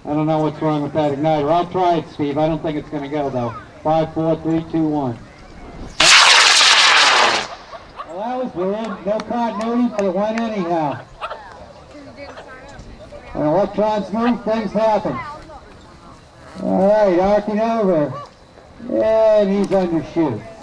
I don't know what's wrong with that igniter. I'll try it, Steve. I don't think it's going to go, though. 5, 4, 3, 2, 1. Well, that was weird. No continuity, but it went anyhow. When electrons move, things happen. All right, arcing over. And he's undershoot.